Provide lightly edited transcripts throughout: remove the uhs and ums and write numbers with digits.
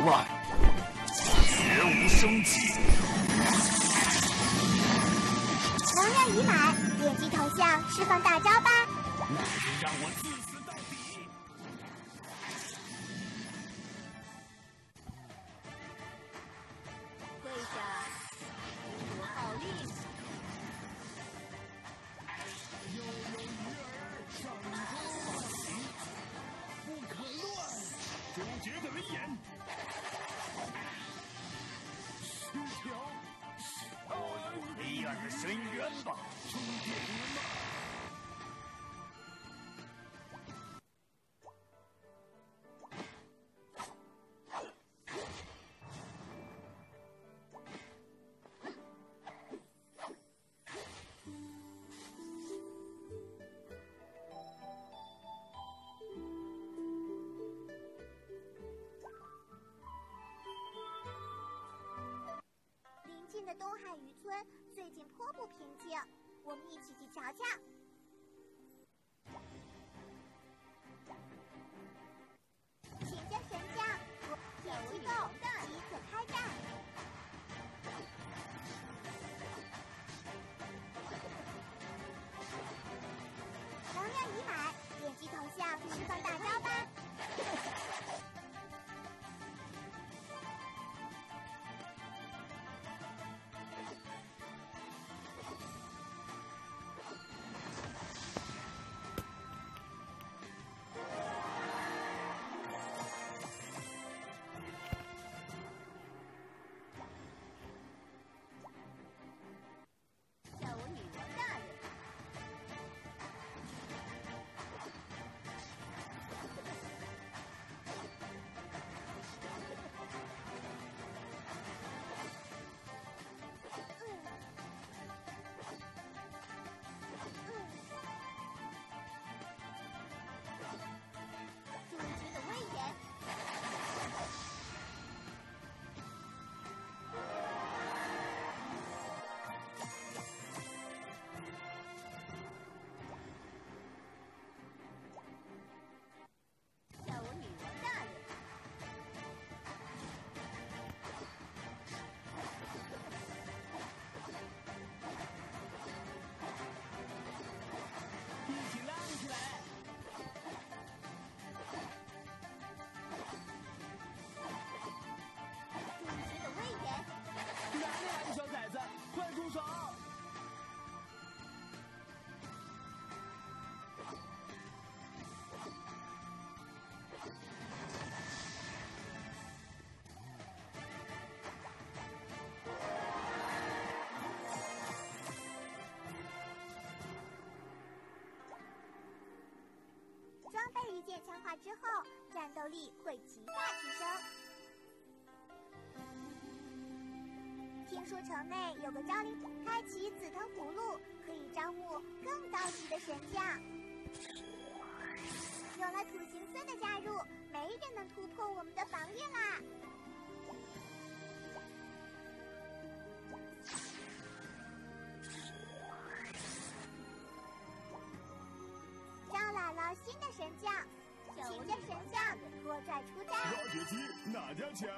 外，绝无生机。 能量已满，点击头像释放大招吧！ 那就让我自私到底！ 跪下，我号令！ 悠悠鱼儿上钩发行，不可乱！主角的威严，失调！落入黑暗的深渊吧，终点了吗？ 邻近的东海渔村最近颇不平静，我们一起去瞧瞧。请将神将，点击够，即可开战。能量已满，点击头像释放大招吧！ 叫我女王大人。 主角的威严。 叫我女王大人。 一起浪起来！ 主角的威严。 哪里来的小崽子，快住手！ 装备一键强化之后，战斗力会极大提升。听说城内有个招灵，开启紫藤葫芦，可以招募更高级的神将。有了土行孙的加入，没人能突破我们的防御啦！招来了新的神将，请将神将拖拽出战。 挖掘机哪家强？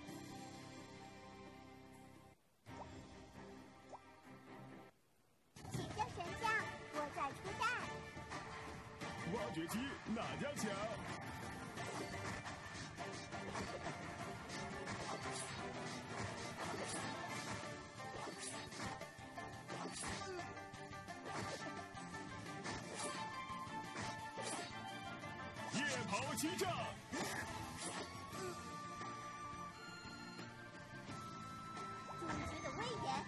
请将神将拖拽出战。 挖掘机哪家强？夜跑激战！ 主角的威严。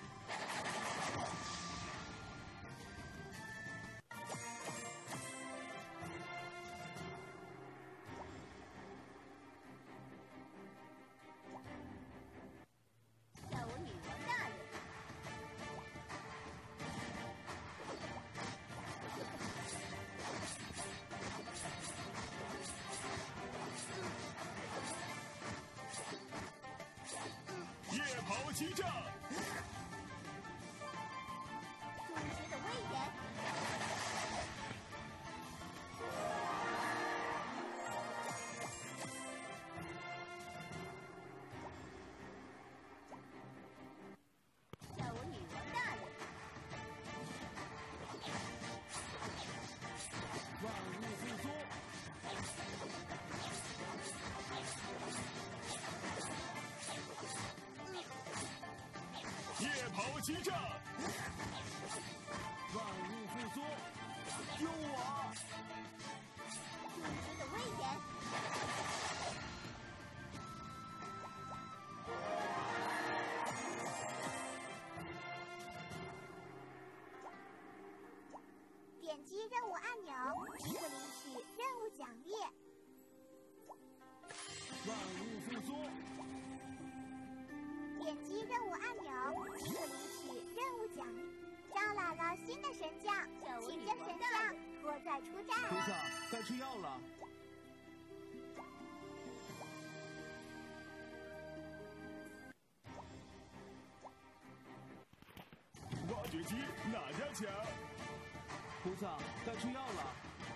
叫我女王大人。 夜跑激战！ 主角的威严。 跑激战， 万物复苏，救我！ 终极的威严， 点击任务按钮，即可领取任务奖励。 万物复苏， 点击任务按钮，即可领取任务奖励。招来了新的神将，请将神将拖拽出战。 菩萨，该吃药了。 挖掘机哪家强？ 菩萨，该吃药了。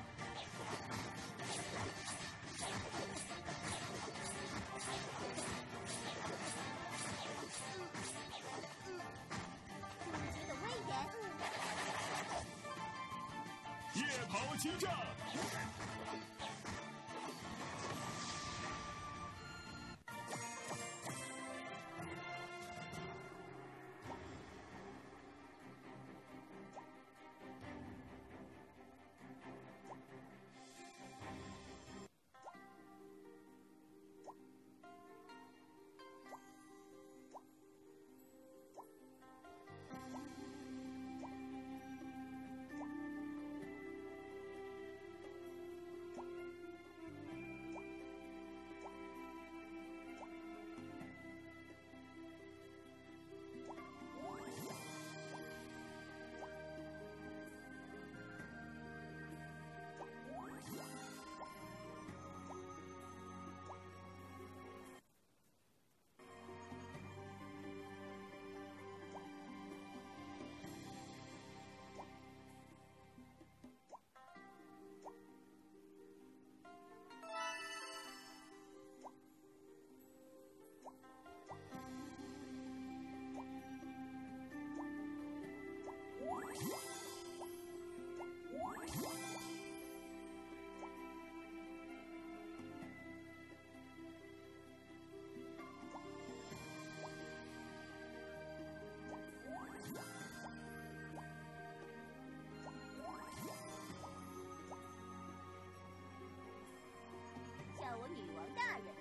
终极的威严， 夜跑激战， 叫我女王大人。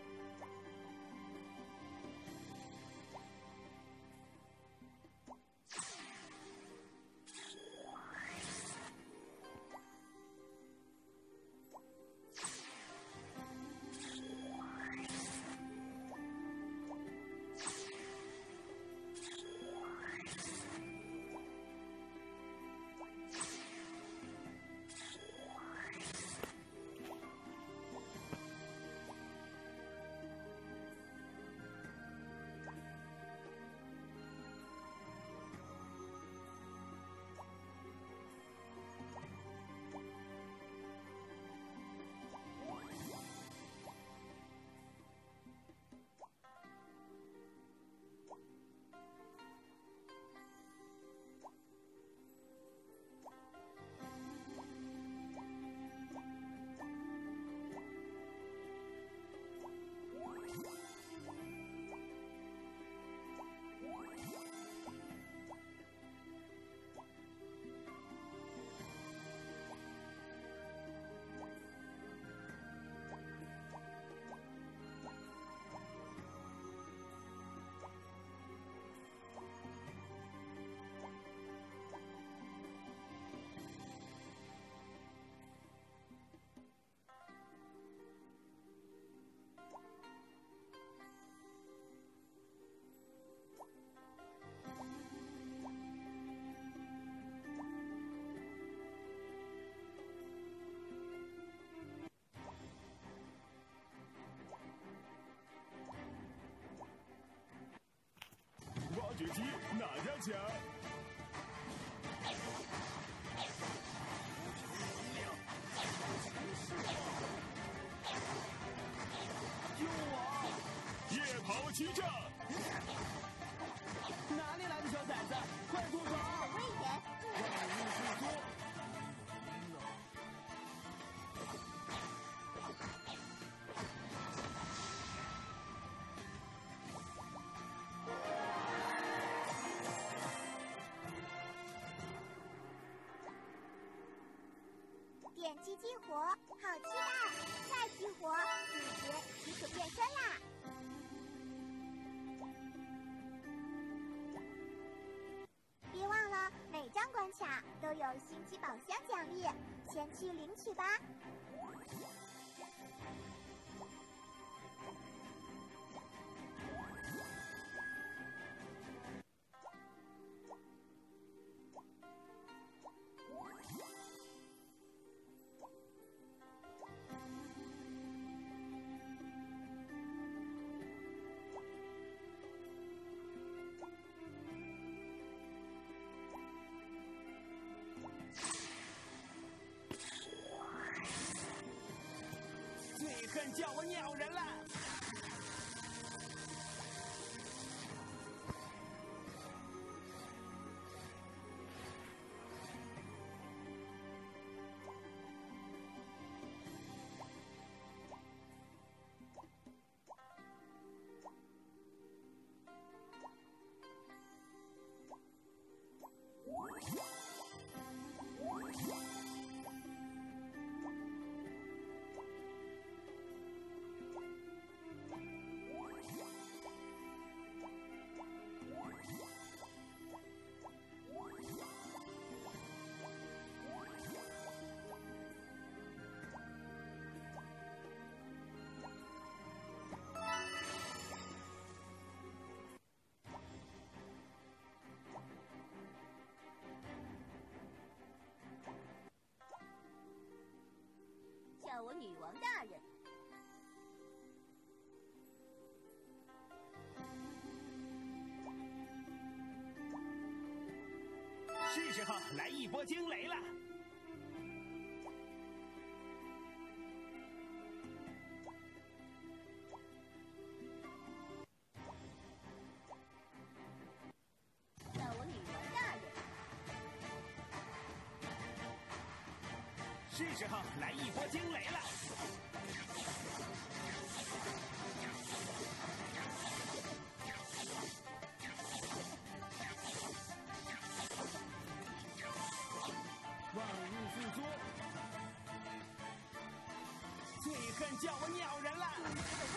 挖掘机哪家强？ 救我！ 夜跑激战， 哪里来的小崽子？快住手！ 威严， 万物复苏。 点击激活，好期待！再激活，主角即可变身啦！别忘了，每张关卡都有星级宝箱奖励，前去领取吧！ 最恨叫我鸟人了！ 叫我女王大人。 是时候来一波惊雷了！ 叫我女王大人。 是时候来一波惊雷了！万物复苏！最恨叫我鸟人了！